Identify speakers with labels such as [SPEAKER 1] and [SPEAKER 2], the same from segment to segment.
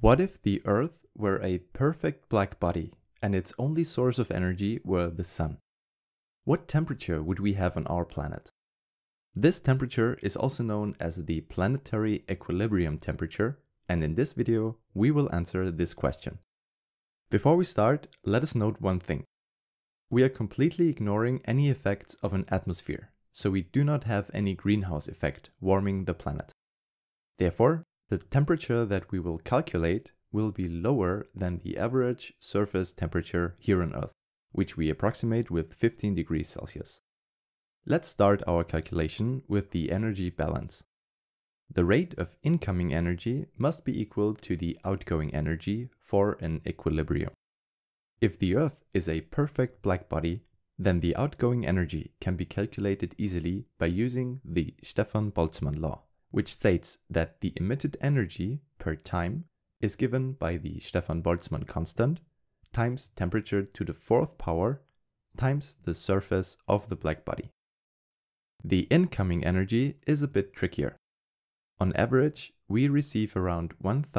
[SPEAKER 1] What if the Earth were a perfect black body and its only source of energy were the sun? What temperature would we have on our planet? This temperature is also known as the planetary equilibrium temperature, and in this video we will answer this question. Before we start, let us note one thing. We are completely ignoring any effects of an atmosphere, so we do not have any greenhouse effect warming the planet. Therefore, the temperature that we will calculate will be lower than the average surface temperature here on Earth, which we approximate with 15 degrees Celsius. Let's start our calculation with the energy balance. The rate of incoming energy must be equal to the outgoing energy for an equilibrium. If the Earth is a perfect black body, then the outgoing energy can be calculated easily by using the Stefan-Boltzmann law, which states that the emitted energy per time is given by the Stefan-Boltzmann constant times temperature to the fourth power times the surface of the black body. The incoming energy is a bit trickier. On average, we receive around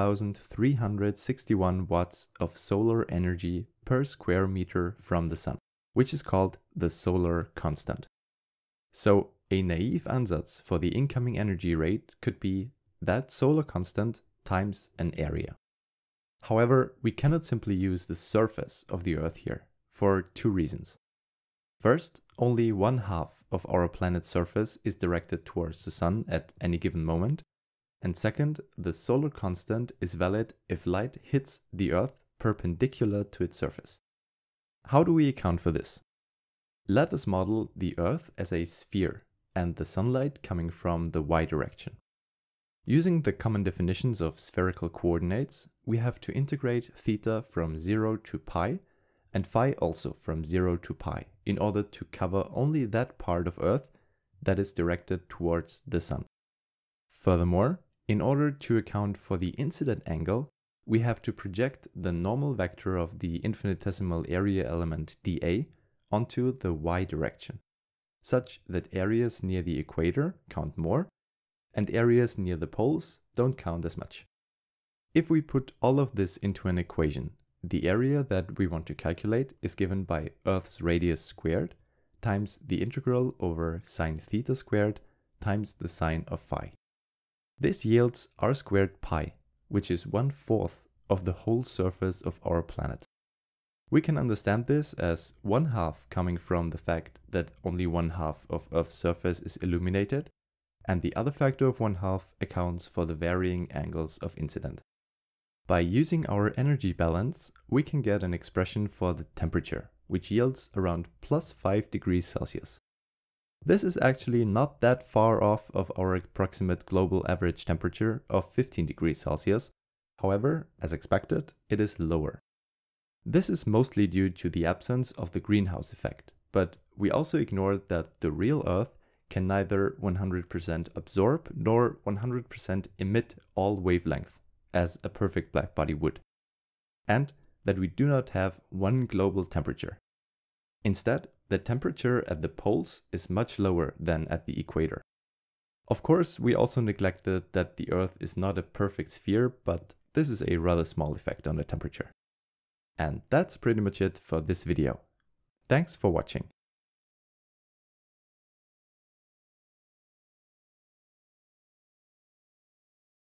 [SPEAKER 1] 1361 watts of solar energy per square meter from the sun, which is called the solar constant. So, a naive ansatz for the incoming energy rate could be that solar constant times an area. However, we cannot simply use the surface of the Earth here, for two reasons. First, only 1/2 of our planet's surface is directed towards the sun at any given moment. And second, the solar constant is valid if light hits the Earth perpendicular to its surface. How do we account for this? Let us model the Earth as a sphere and the sunlight coming from the y direction. Using the common definitions of spherical coordinates, we have to integrate theta from 0 to pi and phi also from 0 to pi in order to cover only that part of Earth that is directed towards the sun. Furthermore, in order to account for the incident angle, we have to project the normal vector of the infinitesimal area element dA onto the y direction, such that areas near the equator count more and areas near the poles don't count as much. If we put all of this into an equation, the area that we want to calculate is given by Earth's radius squared times the integral over sine theta squared times the sine of phi. This yields r squared pi, which is 1/4 of the whole surface of our planet. We can understand this as 1/2 coming from the fact that only 1/2 of Earth's surface is illuminated, and the other factor of 1/2 accounts for the varying angles of incident. By using our energy balance, we can get an expression for the temperature, which yields around +5 degrees Celsius. This is actually not that far off of our approximate global average temperature of 15 degrees Celsius. However, as expected, it is lower. This is mostly due to the absence of the greenhouse effect, but we also ignored that the real Earth can neither 100% absorb nor 100% emit all wavelength, as a perfect black body would, and that we do not have one global temperature. Instead, the temperature at the poles is much lower than at the equator. Of course, we also neglected that the Earth is not a perfect sphere, but this is a rather small effect on the temperature. And that's pretty much it for this video. Thanks for watching.